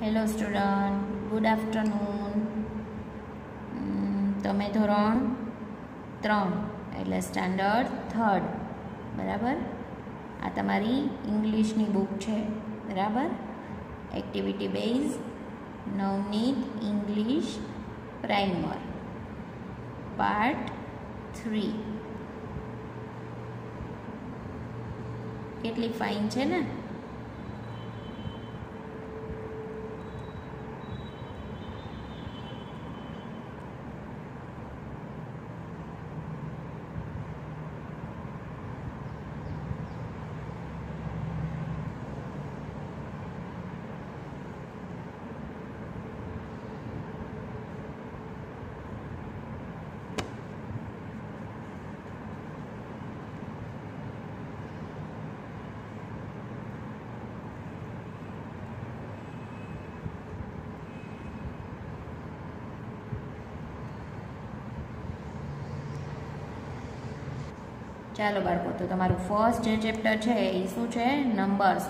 Hello student, good afternoon. તમે ધોરણ 3 એટલે સ્ટાન્ડર્ડ 3rd, બરાબર. આ તમારી ઇંગ્લિશની બુક છે, બરાબર. Activity base Navneet English primer part 3. કેટલી ફાઇન છે ને? ચાલો બાળકો, તો તમારું ફર્સ્ટ જે ચેપ્ટર છે એ શું છે? નંબર્સ.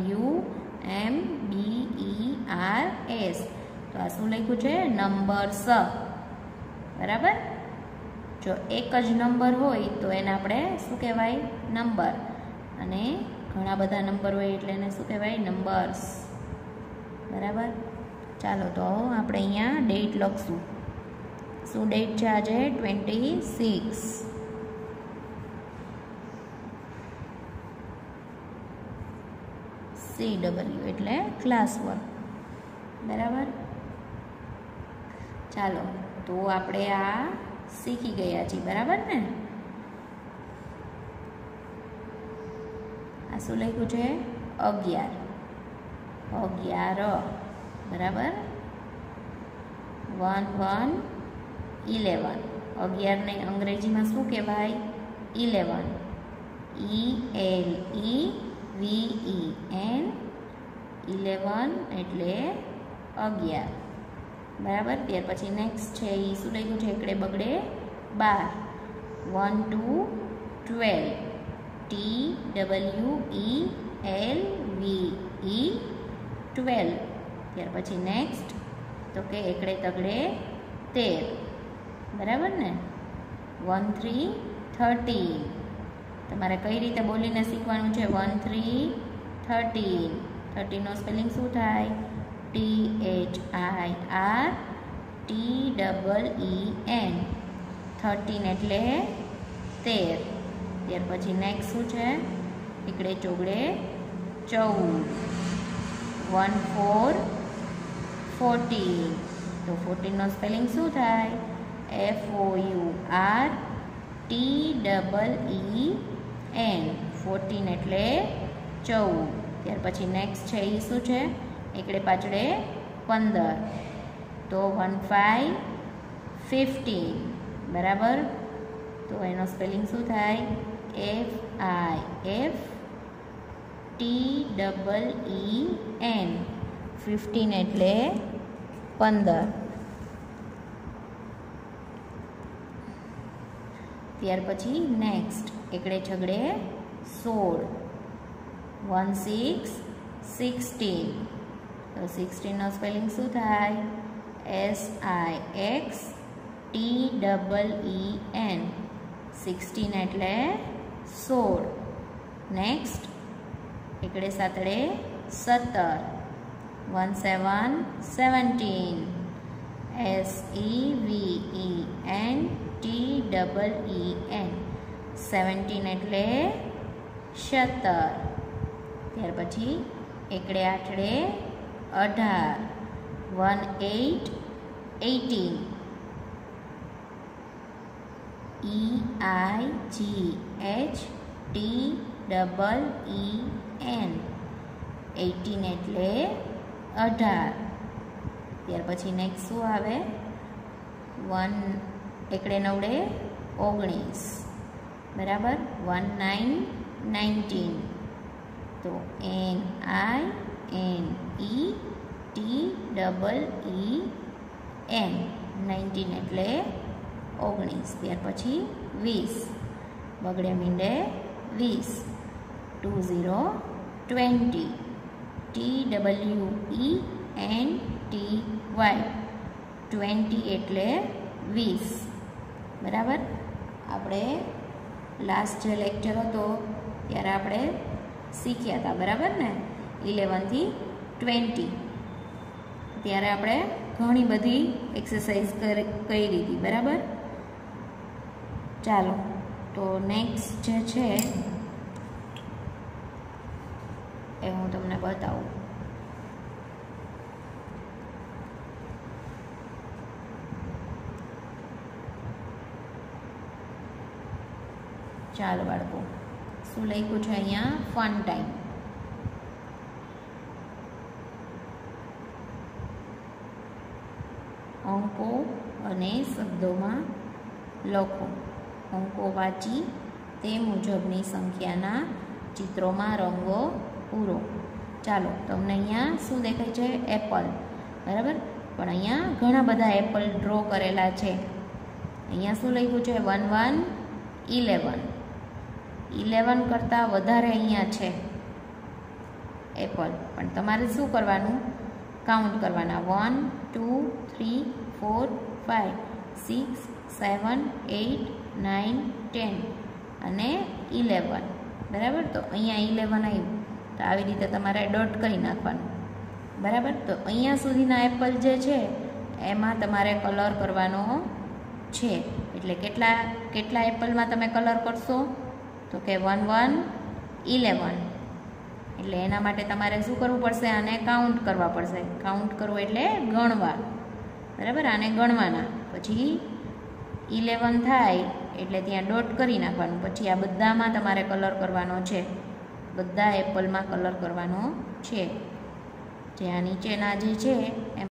NUMBERS. તો આ શું લખ્યું છે? નંબર્સ, બરાબર. જો એક જ નંબર હોય તો એને આપણે શું કહેવાય? નંબર. અને ઘણા બધા નંબર હોય એટલે એને શું કહેવાય? નંબર્સ, બરાબર. ચાલો, તો આપણે અહીંયા ડેટ લખશું. શું ડેટ છે આજે? 26. CW એટલે ક્લાસ વર્ક, બરાબર. ચાલો, તો આપણે આ શીખી ગયા છીએ, બરાબર ને? આ શું લખ્યું છે? 11, બરાબર. 1 1 11. 11 ને અંગ્રેજીમાં શું કહેવાય? 11. ELEVEN 11 એટલે 11, બરાબર. ત્યાર પછી નેક્સ્ટ છે એ શું લખ્યું છે? એકડે બગડે 12. 1 2 12. TWELVE 12. ત્યાર પછી નેક્સ્ટ તો કે એકડે તગડે 13, બરાબર ને. 1 3 13. તમારે કઈ રીતે બોલીને શીખવાનું છે? 1 3 13. 13 નો સ્પેલિંગ શું થાય? THIRTEEN. 13 એટલે 13. ત્યાર પછી નેક્સ્ટ શું છે? એકડે ચોગડે 14. 1 4 14. તો 14 નો સ્પેલિંગ શું થાય? FOURTEEN. 14 એટલે 14. ત્યાર પછી નેક્સ્ટ છે એ શું છે? એકડે પાછળે 15. તો 1 5 15, બરાબર. તો એનો સ્પેલિંગ શું થાય? FIFTEEN. 15 એટલે 15. ત્યાર પછી નેક્સ્ટ એકડે છગડે 16. 1 6 16. તો 16 નો સ્પેલિંગ શું થાય? SIXTEEN. 16 એટલે 16. નેક્સ્ટ એકડે સાતડે 17. 1 7 17. SEVENTEEN. 17 એટલે 17. ત્યાર પછી એકડે આઠડે 18. 1 8 18. EIGHTEEN. 18 એટલે 18. ત્યાર પછી નેક્સ્ટ શું આવે? 1 એકડે નવડે 19, બરાબર. 1 9 19. તો NINETEEN. 19 એટલે 19. ત્યાર પછી 20. બગડે મીંડે 20. 20 20. TWENTY. વાય 20 એટલે 20 બરાબર. આપણે લાસ્ટ જે લેક્ચર હતો ત્યારે આપણે શીખ્યા હતા બરાબર ને 11 થી 20. ત્યારે આપણે ઘણી બધી એક્સરસાઇઝ કરી હતી બરાબર. ચાલો તો નેક્સ્ટ જે છે એ હું તમને બતાવું. ચાલો બાળકો, શું લખ્યું છે અહીંયા? Fun time. અંકો અને શબ્દોમાં લખો. અંકો વાંચી તે મુજબની સંખ્યાના ચિત્રોમાં રંગો પૂરો. ચાલો, તમને અહીંયા શું દેખાય છે? એપલ બરાબર. પણ અહીંયા ઘણા બધા એપલ ડ્રો કરેલા છે. અહીંયા શું લખ્યું છે? 1 1 11. 11 કરતાં વધારે અહીંયા છે એપલ. પણ તમારે શું કરવાનું? કાઉન્ટ કરવાના. 1 2 3 4 5 6 7 8 9 10 અને 11 બરાબર. તો અહીંયા 11 આવ્યું તો આવી રીતે તમારે ડોટ કરી નાખવાનું બરાબર. તો અહીંયા સુધીના એપલ જે છે એમાં તમારે કલર કરવાનો છે. એટલે કેટલા એપલમાં તમે કલર કરશો? તો કે 1 1 11. એટલે એના માટે તમારે શું કરવું પડશે? આને કાઉન્ટ કરવા પડશે. કાઉન્ટ કરવું એટલે ગણવા બરાબર. આને ગણવાના. પછી 11 થાય એટલે ત્યાં ડોટ કરી નાખવાનું. પછી આ બધામાં તમારે કલર કરવાનો છે. બધા એપલમાં કલર કરવાનો છે. જે આ નીચેના જે છે